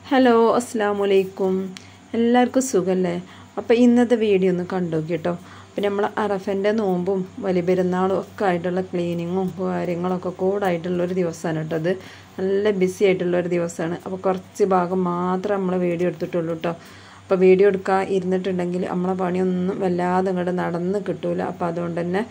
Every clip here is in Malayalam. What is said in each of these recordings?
ഹലോ അസ്സലാമു അലൈക്കും. എല്ലാവർക്കും സുഖമല്ലേ? അപ്പോൾ ഇന്നത്തെ വീഡിയോ ഒന്ന് കണ്ടു കേട്ടോ. അപ്പോൾ നമ്മൾ അറഫൻ്റെ നോമ്പും വലിയ പെരുന്നാളും ഒക്കെ ആയിട്ടുള്ള ക്ലീനിങ്ങും കാര്യങ്ങളൊക്കെ കൂടായിട്ടുള്ളൊരു ദിവസമാണ് കേട്ടോ. അത് നല്ല ബിസി ആയിട്ടുള്ളൊരു ദിവസമാണ്. അപ്പോൾ കുറച്ച് ഭാഗം മാത്രം നമ്മൾ വീഡിയോ എടുത്തിട്ടുള്ളൂ കേട്ടോ. അപ്പോൾ വീഡിയോ എടുക്കാൻ ഇരുന്നിട്ടുണ്ടെങ്കിൽ നമ്മളെ പണിയൊന്നും വല്ലാതെ അങ്ങോട്ട് നടന്ന് കിട്ടൂല. അപ്പോൾ അതുകൊണ്ട് തന്നെ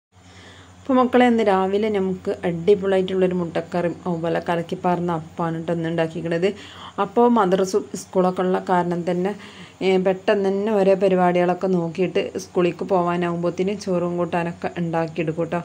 അപ്പോൾ മക്കളെ, ഇന്ന് രാവിലെ നമുക്ക് അടിപൊളിയായിട്ടുള്ളൊരു മുട്ടക്കറിയും അതുപോലെ കലക്കി പറഞ്ഞ അപ്പമാണ് കേട്ടോ ഇന്ന് ഉണ്ടാക്കിയിരിക്കുന്നത്. അപ്പോൾ മദ്രസും സ്കൂളൊക്കെ ഉള്ള കാരണം തന്നെ പെട്ടെന്ന് തന്നെ ഓരോ പരിപാടികളൊക്കെ നോക്കിയിട്ട് സ്കൂളിലേക്ക് പോകാനാകുമ്പോഴത്തേന് ചോറും കൂട്ടാനൊക്കെ ഉണ്ടാക്കിയെടുക്കും കേട്ടോ.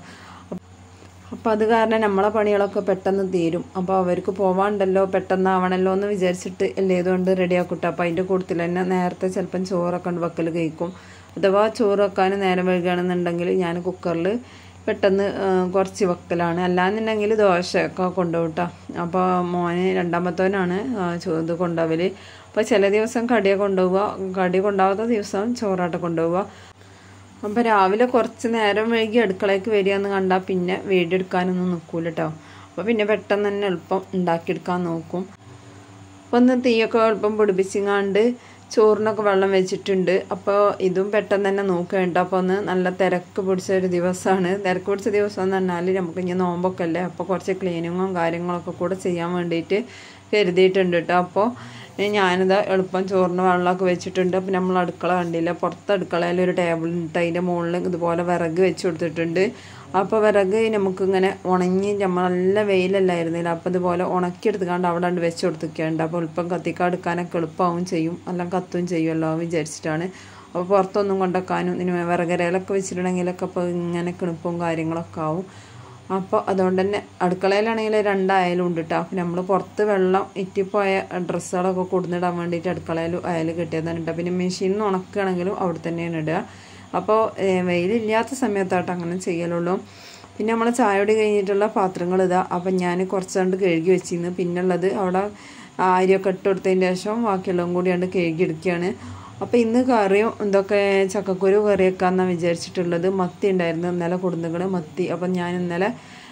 അപ്പോൾ അത് കാരണം നമ്മളെ പണികളൊക്കെ പെട്ടെന്ന് തീരും. അപ്പോൾ അവർക്ക് പോവാണ്ടല്ലോ, പെട്ടെന്നാവണമല്ലോ എന്ന് വിചാരിച്ചിട്ട് എല്ലേതുകൊണ്ട് റെഡിയാക്കും കേട്ടോ. അപ്പോൾ അതിൻ്റെ കൂട്ടത്തിൽ തന്നെ നേരത്തെ ചിലപ്പം ചോറൊക്കെ ഉണ്ട് വെക്കൽ കഴിക്കും. അഥവാ ചോറ് വെക്കാൻ നേരം വൈകുകയാണെന്നുണ്ടെങ്കിൽ ഞാൻ കുക്കറിൽ പെട്ടെന്ന് കുറച്ച് വെക്കലാണ്. അല്ലാന്നുണ്ടെങ്കിൽ ദോശയൊക്കെ കൊണ്ടുപോകട്ടോ. അപ്പോൾ മോന് രണ്ടാമത്തവനാണ് ഇത് കൊണ്ടുപോകൽ. അപ്പോൾ ചില ദിവസം കടിയെ കൊണ്ടുപോവുക, കടി കൊണ്ടാവാത്ത ദിവസം ചോറാട്ട കൊണ്ടുപോവുക. അപ്പോൾ രാവിലെ കുറച്ച് നേരം വൈകി അടുക്കളയ്ക്ക് വരികയെന്ന് കണ്ടാൽ പിന്നെ വീഡിയോ എടുക്കാനൊന്നും നിൽക്കൂല കേട്ടോ. അപ്പോൾ പിന്നെ പെട്ടെന്ന് തന്നെ എളുപ്പം ഉണ്ടാക്കിയെടുക്കാൻ നോക്കും. അപ്പോൾ ഒന്ന് തീയൊക്കെ എളുപ്പം പിടിപ്പിച്ചിങ്ങാണ്ട് ചോറിനൊക്കെ വെള്ളം വെച്ചിട്ടുണ്ട്. അപ്പോൾ ഇതും പെട്ടെന്ന് തന്നെ നോക്കേണ്ട. അപ്പോൾ ഒന്ന് നല്ല തിരക്ക് പിടിച്ചൊരു ദിവസമാണ്. തിരക്ക് പിടിച്ച ദിവസം എന്ന് പറഞ്ഞാൽ നമുക്ക് ഇനി നോമ്പൊക്കെ അല്ലേ. അപ്പോൾ കുറച്ച് ക്ലീനിങ്ങും കാര്യങ്ങളൊക്കെ കൂടെ ചെയ്യാൻ വേണ്ടിയിട്ട് കരുതിയിട്ടുണ്ട് കേട്ടോ. അപ്പോൾ ഞാനിതാ എളുപ്പം ചോറിന് വെള്ളമൊക്കെ വെച്ചിട്ടുണ്ട്. അപ്പോൾ നമ്മൾ അടുക്കള കണ്ടില്ല, പുറത്ത് അടുക്കളയിൽ ഒരു ടേബിൾ ഇട്ട് അതിൻ്റെ മുകളിൽ ഇതുപോലെ വിറക് വെച്ച് കൊടുത്തിട്ടുണ്ട്. അപ്പോൾ വിറക് നമുക്കിങ്ങനെ ഉണങ്ങി, നമ്മൾ നല്ല വെയിലല്ലായിരുന്നില്ല. അപ്പോൾ ഇതുപോലെ ഉണക്കിയെടുത്തുകൊണ്ട് അവിടെ ഉണ്ട് വെച്ച് കൊടുത്തിട്ടുണ്ട്. അപ്പോൾ എളുപ്പം കത്തിക്കാടുക്കാനൊക്കെ എളുപ്പമാവും ചെയ്യും, എല്ലാം കത്തുകയും ചെയ്യുമല്ലോ വിചാരിച്ചിട്ടാണ്. അപ്പോൾ പുറത്തൊന്നും കൊണ്ടുവെക്കാനും ഇതിന് വിറകരയിലൊക്കെ വെച്ചിട്ടുണ്ടെങ്കിലൊക്കെ അപ്പോൾ ഇങ്ങനെ കിണുപ്പും കാര്യങ്ങളൊക്കെ ആവും. അപ്പോൾ അതുകൊണ്ട് തന്നെ അടുക്കളയിലാണെങ്കിൽ രണ്ടായാലും ഉണ്ട് കേട്ടോ. അപ്പോൾ നമ്മൾ പുറത്ത് വെള്ളം ഇറ്റിപ്പോയ ഡ്രസ്സുകളൊക്കെ കൊടുന്നിടാൻ വേണ്ടിയിട്ട് അടുക്കളയിൽ അയൽ കിട്ടിയതാണ് കേട്ടോ. പിന്നെ മെഷീനിൽ നിന്ന് ഉണക്കുകയാണെങ്കിലും അവിടെ തന്നെയാണ് ഇടുക. അപ്പോൾ വെയിലില്ലാത്ത സമയത്തായിട്ട് അങ്ങനെ ചെയ്യലുള്ളൂ. പിന്നെ നമ്മൾ ചായയോട് കഴിഞ്ഞിട്ടുള്ള പാത്രങ്ങൾ ഇതാ. അപ്പം ഞാൻ കുറച്ചുകൊണ്ട് കഴുകി വെച്ചിരുന്നു. പിന്നുള്ളത് അവിടെ അരിയൊക്കെ ഇട്ട് കൊടുത്തതിന് ശേഷം ബാക്കിയുള്ളതും കൂടിയാണ്ട് കഴുകി എടുക്കുകയാണ്. അപ്പോൾ ഇന്ന് കറിയും എന്തൊക്കെ ചക്കക്കുരു കറി വെക്കാമെന്നാണ് വിചാരിച്ചിട്ടുള്ളത്. മത്തി ഉണ്ടായിരുന്നു ഇന്നലെ കൊടുന്നുകൾ മത്തി. അപ്പം ഞാൻ ഇന്നലെ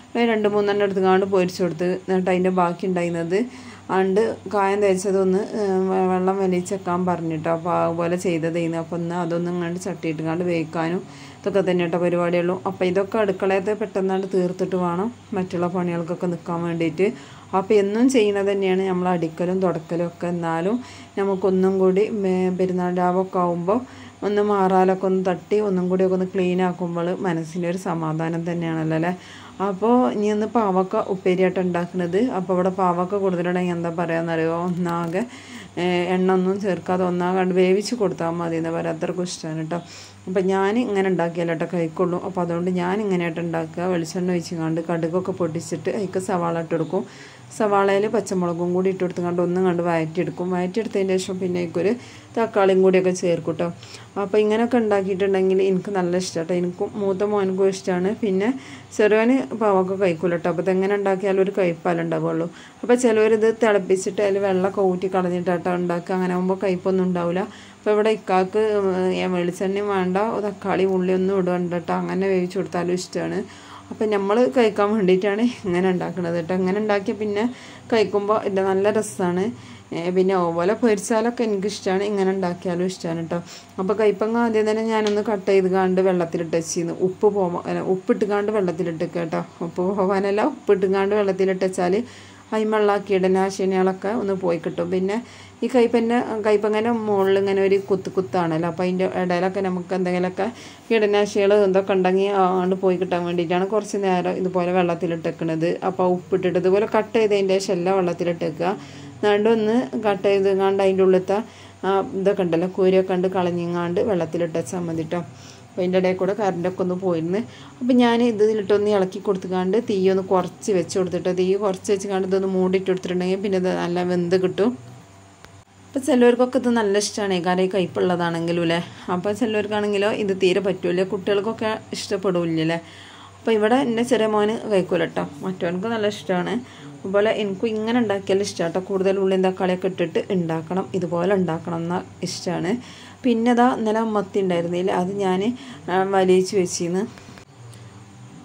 2-3 എടുത്തുകൊണ്ട് പൊരിച്ചു കൊടുത്ത്. എന്നിട്ട് അതിൻ്റെ ബാക്കി ഉണ്ടായിരുന്നത് ആണ്ട് കായം തേച്ചതൊന്ന് വെള്ളം വലിച്ചെക്കാൻ പറഞ്ഞിട്ടോ. അപ്പോൾ അതുപോലെ ചെയ്തതായിരുന്നു. അപ്പോൾ ഒന്ന് അതൊന്നും ഇങ്ങോട്ട് ചട്ടിയിട്ടുകാണ്ട് വേവിക്കാനും ഇതൊക്കെ തന്നെ കേട്ടോ പരിപാടിയുള്ളൂ. അപ്പോൾ ഇതൊക്കെ അടുക്കളയത്തെ പെട്ടെന്നാണ്ട് തീർത്തിട്ട് വേണം മറ്റുള്ള പണികൾക്കൊക്കെ നിൽക്കാൻ വേണ്ടിയിട്ട്. അപ്പോൾ എന്നും ചെയ്യുന്നത് തന്നെയാണ് നമ്മൾ അടിക്കലും തുടക്കലും ഒക്കെ. എന്നാലും നമുക്കൊന്നും കൂടി പെരുന്നാൾ രാവൊക്കെ ആകുമ്പോൾ ഒന്ന് മാറാലൊക്കെ ഒന്ന് തട്ടി ഒന്നും കൂടിയൊക്കെ ഒന്ന് ക്ലീൻ ആക്കുമ്പോൾ മനസ്സിനൊരു സമാധാനം തന്നെയാണല്ലോ അല്ലേ. അപ്പോൾ ഇനി ഒന്ന് പാവക്ക ഉപ്പേരിയായിട്ട് ഉണ്ടാക്കുന്നത്. അപ്പോൾ ഇവിടെ പാവക്ക കൊടുത്തിട്ടുണ്ടെങ്കിൽ എന്താ പറയുകയെന്നറിയോ, ഒന്നാകെ എണ്ണ ഒന്നും ചേർക്കാതെ ഒന്നാകണ്ട് വേവിച്ച് കൊടുത്താൽ മതി എന്ന് പറയാം. അത്രക്കും ഇഷ്ടമാണ് കേട്ടോ. അപ്പം ഞാൻ ഇങ്ങനെ ഉണ്ടാക്കിയാലോ കേട്ടോ കഴിക്കുള്ളൂ. അപ്പോൾ അതുകൊണ്ട് ഞാൻ ഇങ്ങനെയായിട്ട് ഉണ്ടാക്കുക. വെളിച്ചെണ്ണ ഒഴിച്ച് കടുകൊക്കെ പൊട്ടിച്ചിട്ട് അതിക്ക് സവാള ഇട്ട് കൊടുക്കും. സവാളയിൽ പച്ചമുളകും കൂടി ഇട്ട് കൊടുത്തുകൊണ്ട് ഒന്നും കണ്ട് വഴറ്റിയെടുക്കും. വഴറ്റിയെടുത്തതിന് ശേഷം പിന്നെ എനിക്കൊരു തക്കാളിയും കൂടിയൊക്കെ ചേർക്കും കേട്ടോ. അപ്പോൾ ഇങ്ങനെയൊക്കെ ഉണ്ടാക്കിയിട്ടുണ്ടെങ്കിൽ എനിക്ക് നല്ല ഇഷ്ടമാണ്. എനിക്കും മൂത്ത മോനക്കും ഇഷ്ടമാണ്. പിന്നെ ചെറുവന് പാവൊക്കെ കഴിക്കൂല കേട്ടോ. അപ്പോൾ ഇതെങ്ങനെ ഉണ്ടാക്കിയാലും ഒരു കഴിപ്പാലും ഉണ്ടാവുള്ളൂ. അപ്പോൾ ചിലവരിത് തിളപ്പിച്ചിട്ട് അതിൽ വെള്ളമൊക്കെ ഊറ്റി കളഞ്ഞിട്ടാട്ടോ ഉണ്ടാക്കുക. അങ്ങനെ ആകുമ്പോൾ കഴിപ്പൊന്നും ഉണ്ടാവില്ല. അപ്പോൾ ഇവിടെ ഇക്കാക്ക് വെളിച്ചെണ്ണയും വേണ്ട, തക്കാളി ഉള്ളിയൊന്നും ഇടണ്ട കേട്ടോ. അങ്ങനെ വേവിച്ച് കൊടുത്താലും ഇഷ്ടമാണ്. അപ്പം നമ്മൾ കഴിക്കാൻ വേണ്ടിയിട്ടാണ് ഇങ്ങനെ ഉണ്ടാക്കുന്നത് കേട്ടോ. ഇങ്ങനെ ഉണ്ടാക്കിയ പിന്നെ കഴിക്കുമ്പോൾ ഇത് നല്ല രസമാണ്. പിന്നെ അതുപോലെ പൊരിച്ചാലൊക്കെ എനിക്കിഷ്ടമാണ്, ഇങ്ങനെ ഉണ്ടാക്കിയാലും ഇഷ്ടമാണ് കേട്ടോ. അപ്പോൾ കയ്പ്പങ്ങ ആദ്യം തന്നെ ഞാനൊന്ന് കട്ട് ചെയ്ത് കാണ്ട് വെള്ളത്തിലിട്ട് വെച്ചിരുന്നു. ഉപ്പിട്ടുകാണ്ട് വെള്ളത്തിലിട്ട് കേട്ടോ. ഉപ്പ് പോകാനല്ല, ഉപ്പിട്ടുകാണ്ട് വെള്ളത്തിലിട്ട് വെച്ചാൽ അതിമുള്ള കീടനാശിനികളൊക്കെ ഒന്ന് പോയി കിട്ടും. പിന്നെ ഈ കയ്പ്പങ്ങനെ മുകളിൽ ഇങ്ങനെ ഒരു കുത്താണല്ലോ. അപ്പോൾ അതിൻ്റെ ഇടയിലൊക്കെ നമുക്ക് എന്തെങ്കിലുമൊക്കെ കീടനാശിനികൾ എന്തൊക്കെ ഉണ്ടെങ്കിൽ ആണ്ട് പോയി കിട്ടാൻ വേണ്ടിയിട്ടാണ് കുറച്ച് നേരം ഇതുപോലെ വെള്ളത്തിലിട്ട് വെക്കുന്നത്. അപ്പോൾ ഉപ്പിട്ടിട്ട് ഇതുപോലെ കട്ട് ചെയ്തതിൻ്റെ ശേഷം എല്ലാം വെള്ളത്തിലിട്ട് വെക്കുക. നണ്ടൊന്ന് കട്ട് ചെയ്ത് കണ്ട് അതിൻ്റെ ഉള്ളിലത്തെ ഇതൊക്കെ ഉണ്ടല്ലോ കൂരൊക്കെ കണ്ട് കളഞ്ഞിങ്ങാണ്ട് വെള്ളത്തിലിട്ട് വെച്ചാൽ മതി കേട്ടോ. അപ്പോൾ അതിൻ്റെ ഇടയിൽ കൂടെ കറണ്ടൊക്കെ ഒന്ന് പോയിരുന്നു. അപ്പോൾ ഞാൻ ഇതിലിട്ടൊന്ന് ഇളക്കി കൊടുത്തുകൊണ്ട് തീ ഒന്ന് കുറച്ച് വെച്ച് കൊടുത്തിട്ട് തീ കുറച്ച് വെച്ച് കണ്ട് ഇതൊന്ന് മൂടിയിട്ട് കൊടുത്തിട്ടുണ്ടെങ്കിൽ പിന്നെ ഇത് നല്ല വെന്ത് കിട്ടും. അപ്പോൾ ചിലവർക്കൊക്കെ ഇത് നല്ല ഇഷ്ടമാണ്, കറി കയ്പുള്ളതാണെങ്കിലും അല്ലേ. അപ്പോൾ ചിലവർക്കാണെങ്കിലോ ഇത് തീരെ പറ്റൂല, കുട്ടികൾക്കൊക്കെ ഇഷ്ടപ്പെടില്ലല്ലേ. അപ്പോൾ ഇവിടെ എൻ്റെ ചെറിയ മോന് കഴിക്കൂല കേട്ടോ, മറ്റവനക്ക് നല്ല ഇഷ്ടമാണ്. അതുപോലെ എനിക്കും ഇങ്ങനെ ഉണ്ടാക്കിയാലും ഇഷ്ടമാണ് കേട്ടോ. കൂടുതൽ ഉള്ളിയും തക്കാളിയൊക്കെ ഇട്ടിട്ട് ഉണ്ടാക്കണം, ഇതുപോലെ ഉണ്ടാക്കണം എന്നാൽ ഇഷ്ടമാണ്. പിന്നെ ഇന്നലെ മത്തി ഉണ്ടായിരുന്നില്ല, അത് ഞാൻ വലിയിച്ച് വെച്ചിരുന്നു.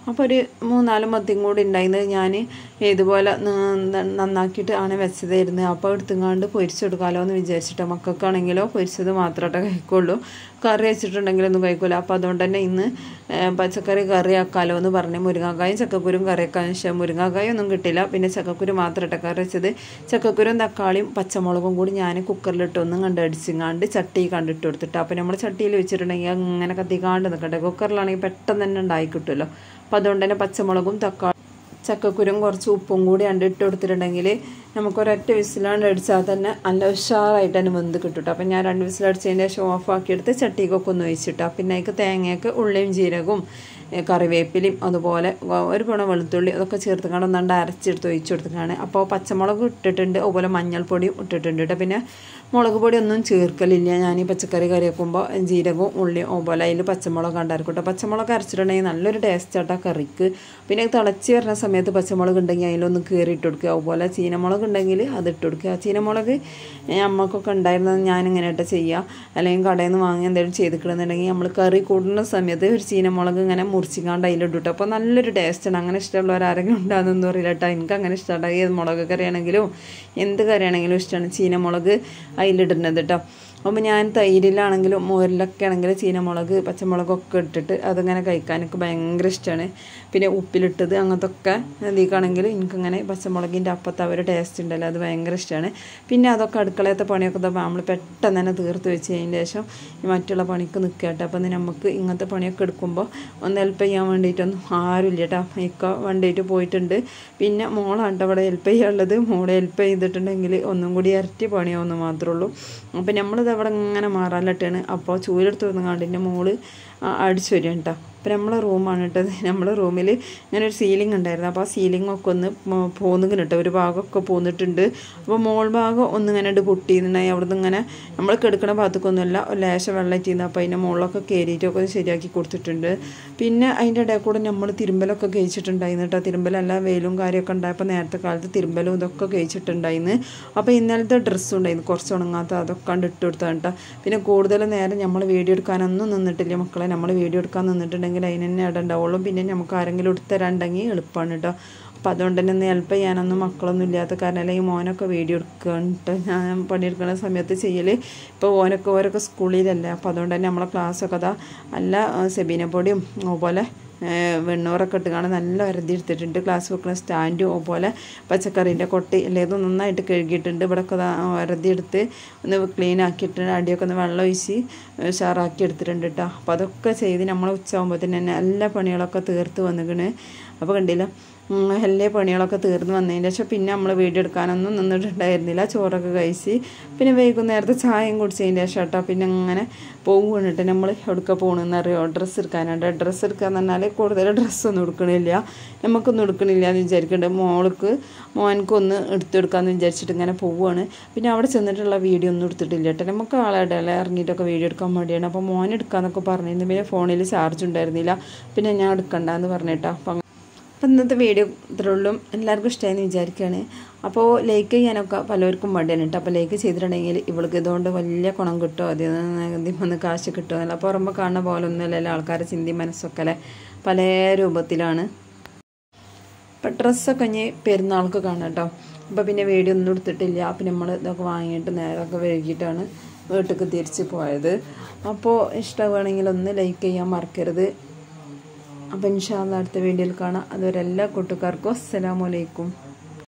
അപ്പോൾ ഒരു 3-4 മത്തിയും കൂടി ഉണ്ടായിരുന്നത് ഞാൻ ഇതുപോലെ നന്നാക്കിയിട്ട് ആണ് വെച്ചതായിരുന്നു. അപ്പോൾ എടുത്തുകൊണ്ട് പൊരിച്ചെടുക്കാമല്ലോ എന്ന് വിചാരിച്ചിട്ട്, മക്കൾക്കാണെങ്കിലോ പൊരിച്ചത് മാത്രമേ കഴിക്കുള്ളൂ, കറി വെച്ചിട്ടുണ്ടെങ്കിലൊന്നും കഴിക്കില്ല. അപ്പോൾ അതുകൊണ്ട് തന്നെ ഇന്ന് പച്ചക്കറി കറി ആക്കാമല്ലോ എന്ന് പറഞ്ഞ് മുരിങ്ങാക്കായും ചക്കക്കുരും കറി ആക്കാൻ ശേഷം മുരിങ്ങാക്കായും ഒന്നും കിട്ടില്ല, പിന്നെ ചക്കക്കുരു മാത്രമായിട്ട് കറി വെച്ചത്. ചക്കക്കുരും തക്കാളിയും പച്ചമുളകും കൂടി ഞാൻ കുക്കറിലിട്ട് ഒന്നും കണ്ടടിച്ചിങ്ങാണ്ട് ചട്ടി കണ്ടിട്ട് കൊടുത്തിട്ട്, അപ്പോൾ നമ്മൾ ചട്ടിയിൽ വെച്ചിട്ടുണ്ടെങ്കിൽ അങ്ങനെ കത്തിക്കാണ്ട് നിൽക്കട്ടെ. കുക്കറിലാണെങ്കിൽ പെട്ടെന്ന് തന്നെ ഉണ്ടായി കിട്ടുമല്ലോ. അപ്പോൾ അതുകൊണ്ട് തന്നെ പച്ചമുളകും ചക്കക്കുരും കുറച്ച് ഉപ്പും കൂടി ഇട്ട് കൊടുത്തിട്ടുണ്ടെങ്കിൽ നമുക്കൊരൊറ്റ വിസിലാണ്ട് അടിച്ചാൽ തന്നെ നല്ല ഉഷാറായിട്ട് തന്നെ വെന്ത് കിട്ടും. അപ്പം ഞാൻ 2 വിസിലടിച്ചതിൻ്റെ ശേഷം ഓഫാക്കിയെടുത്ത് ചട്ടിക്കൊക്കെ ഒന്ന് ഒഴിച്ചിട്ടാണ്. പിന്നെ അതിക്ക് തേങ്ങയൊക്കെ ഉള്ളിയും ജീരകവും കറിവേപ്പിലയും അതുപോലെ ഒരു പണ വെളുത്തുള്ളി അതൊക്കെ ചേർത്ത് ഒന്നാണ്ട് അരച്ചെടുത്ത് ഒഴിച്ചു കൊടുത്തിട്ടാണ്. അപ്പോൾ പച്ചമുളക് ഇട്ടിട്ടുണ്ട്, അതുപോലെ മഞ്ഞൾപ്പൊടിയും ഇട്ടിട്ടുണ്ട് കേട്ടോ. പിന്നെ മുളക് പൊടി ഒന്നും ചേർക്കലില്ല ഞാൻ ഈ പച്ചക്കറി കറി വെക്കുമ്പോൾ. ജീരകവും ഉള്ളിയും അതുപോലെ അതിൽ പച്ചമുളക് ഉണ്ടായിരിക്കും കേട്ടോ. പച്ചമുളക് അരച്ചിട്ടുണ്ടെങ്കിൽ നല്ലൊരു ടേസ്റ്റ് ആട്ടോ കറിക്ക്. പിന്നെ തിളച്ച് വരുന്ന സമയത്ത് പച്ചമുളക് ഉണ്ടെങ്കിൽ അതിലൊന്ന് കീറിയിട്ട് കൊടുക്കുക. അതുപോലെ ചീനമുളക് ഉണ്ടെങ്കിൽ അത് ഇട്ട് കൊടുക്കുക. ചീനമുളക് അമ്മക്കൊക്കെ ഉണ്ടായിരുന്നത് ഞാനിങ്ങനെ ഇട്ട് ചെയ്യുക, അല്ലെങ്കിൽ കടയിൽ നിന്ന് വാങ്ങി എന്തെങ്കിലും ചെയ്തിട്ടുണ്ടെന്നുണ്ടെങ്കിൽ നമ്മൾ കറി കൂടുന്ന സമയത്ത് ഒരു ചീനമുളക് ഇങ്ങനെ മുറിച്ചിക്കാണ്ട് അതിലിട്ടു. അപ്പോൾ നല്ലൊരു ടേസ്റ്റാണ്. അങ്ങനെ ഇഷ്ടമുള്ളവരാരെങ്കിലും ഉണ്ടാകുന്നൊന്നും അറിയില്ല കേട്ടോ. എനിക്ക് അങ്ങനെ ഇഷ്ടമാണ്. ഏത് മുളക് കറിയാണെങ്കിലും എന്ത് കറിയാണെങ്കിലും ഇഷ്ടമാണ് ചീനമുളക് അതിലിടുന്നത് കേട്ടോ. അപ്പോൾ ഞാൻ തൈരിലാണെങ്കിലും മോരിലൊക്കെ ആണെങ്കിലും ചീനമുളക് പച്ചമുളകൊക്കെ ഇട്ടിട്ട് അതിങ്ങനെ കഴിക്കാൻ എനിക്ക് ഭയങ്കര ഇഷ്ടമാണ്. പിന്നെ ഉപ്പിലിട്ടത് അങ്ങനത്തെ ഒക്കെ ഇതിക്കാണെങ്കിൽ എനിക്കങ്ങനെ പച്ചമുളകിൻ്റെ അപ്പത്തെ ഒരു ടേസ്റ്റ് ഉണ്ടല്ലോ, അത് ഭയങ്കര ഇഷ്ടമാണ്. പിന്നെ അതൊക്കെ അടുക്കളയത്തെ പണിയൊക്കെ നമ്മൾ പെട്ടെന്ന് തന്നെ തീർത്ത് വെച്ച് കഴിഞ്ഞതിന് ശേഷം ഈ മറ്റുള്ള പണിക്ക് നിൽക്കട്ടെ. അപ്പം നമുക്ക് ഇങ്ങനത്തെ പണിയൊക്കെ എടുക്കുമ്പോൾ ഒന്ന് ഹെൽപ്പ് ചെയ്യാൻ വേണ്ടിയിട്ടൊന്നും ആരുമില്ല കേട്ടോ. ഇക്ക വണ്ടിയിട്ട് പോയിട്ടുണ്ട്. പിന്നെ മോളാണ് അവിടെ ഹെൽപ്പ് ചെയ്യാനുള്ളത്. മോളെ ഹെൽപ്പ് ചെയ്തിട്ടുണ്ടെങ്കിൽ ഒന്നും കൂടി ഇരട്ടി പണിയാവുന്ന മാത്രമേ ഉള്ളൂ. അപ്പം നമ്മളിത് അവിടെ ഇങ്ങനെ മാറാനിട്ടാണ്. അപ്പോൾ ചൂലെടുത്ത് വന്നുകൊണ്ട് എൻ്റെ മോള് അടിച്ചു വരിക കേട്ടോ. അപ്പം നമ്മളെ റൂമാണ് കേട്ടത്. നമ്മളെ റൂമിൽ ഇങ്ങനെ ഒരു സീലിംഗ് ഉണ്ടായിരുന്നു. അപ്പോൾ ആ സീലിങ്ങൊക്കെ ഒന്ന് പോന്നിങ്ങനെ കേട്ടോ, ഒരു ഭാഗമൊക്കെ പോന്നിട്ടുണ്ട്. അപ്പോൾ മോൾ ഭാഗം ഒന്നിങ്ങനെ പൊട്ടിയിരുന്നുണ്ടായി. അവിടെ നിന്ന് ഇങ്ങനെ നമ്മൾ കിടക്കണ ഭാഗത്തേക്കൊന്നുമല്ല, ലേശം വെള്ളമായിട്ടിരുന്നു. അപ്പോൾ അതിൻ്റെ മുകളിലൊക്കെ കയറിയിട്ടൊക്കെ ശരിയാക്കി കൊടുത്തിട്ടുണ്ട്. പിന്നെ അതിൻ്റെ ഇടയിൽ കൂടെ നമ്മൾ തിരുമ്പലൊക്കെ കഴിച്ചിട്ടുണ്ടായിരുന്നു കേട്ടോ. തിരുമ്പലല്ല, വെയിലും കാര്യമൊക്കെ ഉണ്ടായപ്പോൾ നേരത്തെ കാലത്ത് തിരുമ്പലും ഇതൊക്കെ കഴിച്ചിട്ടുണ്ടായിരുന്നു. അപ്പോൾ ഇന്നലത്തെ ഡ്രസ്സും ഉണ്ടായിരുന്നു കുറച്ച് ഉണങ്ങാത്ത, അതൊക്കെ കണ്ട് ഇട്ട് കൊടുത്താണ് കേട്ടോ. പിന്നെ കൂടുതൽ നേരം നമ്മൾ വീഡിയോ എടുക്കാനൊന്നും നിന്നിട്ടില്ല മക്കളെ. നമ്മൾ വീഡിയോ എടുക്കാൻ നിന്നിട്ടുണ്ടെങ്കിൽ അതിന് തന്നെ ഇട ഉണ്ടാവുള്ളൂ. പിന്നെ നമുക്ക് ആരെങ്കിലും എടുത്തരാണ്ടെങ്കിൽ എളുപ്പമാണ് കേട്ടോ. അപ്പോൾ അതുകൊണ്ട് തന്നെ ഒന്ന് ഹെൽപ്പ് ചെയ്യാനൊന്നും മക്കളൊന്നും ഇല്ലാത്ത കാരണം, അല്ലെങ്കിൽ മോനൊക്കെ വീഡിയോ എടുക്കുന്നുണ്ട്. ഞാൻ പണിയെടുക്കുന്ന സമയത്ത് ചെയ്യൽ. ഇപ്പോൾ ഓരൊക്കെ സ്കൂളിലല്ലേ, അപ്പോൾ അതുകൊണ്ട് തന്നെ നമ്മളെ ക്ലാസ്സൊക്കെ അതാ നല്ല സെബീനപ്പൊടിയും അതുപോലെ വെണ്ണൂറൊക്കെ ഇട്ടുകാണ് നല്ല വരതി എടുത്തിട്ടുണ്ട്. ക്ലാസ് വെക്കുന്ന സ്റ്റാൻഡും അതുപോലെ പച്ചക്കറീൻ്റെ കൊട്ടി എല്ലാം നന്നായിട്ട് കഴുകിയിട്ടുണ്ട്. ഇവിടെയൊക്കെ വരതി എടുത്ത് ഒന്ന് ക്ലീൻ ആക്കിയിട്ടുണ്ട്. അടിയൊക്കെ ഒന്ന് വെള്ളം ഒഴിച്ച് ഉഷാറാക്കി എടുത്തിട്ടുണ്ട് കേട്ടോ. അപ്പോൾ അതൊക്കെ ചെയ്ത് നമ്മൾ ഉച്ചയാകുമ്പോഴത്തേന് തന്നെ എല്ലാ പണികളൊക്കെ തീർത്ത് വന്നിക്കണ്. അപ്പോൾ കണ്ടില്ല, എല്ലാ പണികളൊക്കെ തീർന്ന് വന്നതിന് ശേഷം പിന്നെ നമ്മൾ വീഡിയോ എടുക്കാനൊന്നും നിന്നിട്ടുണ്ടായിരുന്നില്ല. ചോറൊക്കെ കഴിച്ച് പിന്നെ വൈകുന്നേരത്തെ ചായയും കുടിച്ചതിന് ശേഷം കേട്ടോ പിന്നെ അങ്ങനെ പോകുകയാണ് കേട്ടോ. നമ്മൾ എവിടെയൊക്കെ പോകണമെന്ന് അറിയോ, ഡ്രസ്സ് എടുക്കാനുണ്ട്. ഡ്രസ്സ് എടുക്കാന്ന് പറഞ്ഞാൽ കൂടുതൽ ഡ്രസ്സൊന്നും എടുക്കണില്ല, നമുക്കൊന്നും എടുക്കണില്ല എന്ന് വിചാരിക്കുന്നുണ്ട്. മോനക്കൊന്ന് എടുത്തെടുക്കാമെന്ന് വിചാരിച്ചിട്ട് ഇങ്ങനെ പോവുകയാണ്. പിന്നെ അവിടെ ചെന്നിട്ടുള്ള വീഡിയോ ഒന്നും എടുത്തിട്ടില്ല കേട്ടോ. നമുക്ക് ആളുടെ ഇറങ്ങിയിട്ടൊക്കെ വീഡിയോ എടുക്കാൻ മടിയാണ്. അപ്പോൾ മോൻ എടുക്കാമെന്നൊക്കെ പറഞ്ഞിരുന്നു. പിന്നെ ഫോണിൽ ചാർജ് ഉണ്ടായിരുന്നില്ല, പിന്നെ ഞാൻ എടുക്കണ്ടെന്ന് പറഞ്ഞിട്ടാ. അപ്പം ഇന്നത്തെ വീഡിയോ ഇത്രയുള്ളൂ. എല്ലാവർക്കും ഇഷ്ടമായെന്ന് വിചാരിക്കുകയാണ്. അപ്പോൾ ലൈക്ക് ചെയ്യാനൊക്കെ പലർക്കും മടിയാണ് കേട്ടോ. അപ്പോൾ ലൈക്ക് ചെയ്തിട്ടുണ്ടെങ്കിൽ ഇവൾക്ക് ഇതുകൊണ്ട് വലിയ ഗുണം കിട്ടുമോ, അതിൽ നിന്ന് വന്ന് കാശ് കിട്ടുമോ, അപ്പോൾ പുറമെ കാണുന്ന പോലെ ഒന്നുമില്ലല്ലോ. ആൾക്കാരുടെ ചിന്തി മനസ്സൊക്കെ അല്ലേ പല രൂപത്തിലാണ്. അപ്പം ഡ്രസ്സൊക്കെ ഇനി പെരുന്നാൾക്ക് കാണാം കേട്ടോ. അപ്പോൾ പിന്നെ വീഡിയോ ഒന്നും എടുത്തിട്ടില്ല. അപ്പം നമ്മൾ ഇതൊക്കെ വാങ്ങിയിട്ട് നേരമൊക്കെ വൈകിട്ടാണ് വീട്ടിലേക്ക് തിരിച്ച് പോയത്. അപ്പോൾ ഇഷ്ടമാണെങ്കിൽ ഒന്ന് ലൈക്ക് ചെയ്യാൻ മറക്കരുത്. അപ്പോൾ ഇൻഷാ അല്ലാഹ് അടുത്ത വീഡിയോയിൽ കാണാം. അതുവരെ എല്ലാ കൂട്ടുകാർക്കും അസ്സലാമു അലൈക്കും.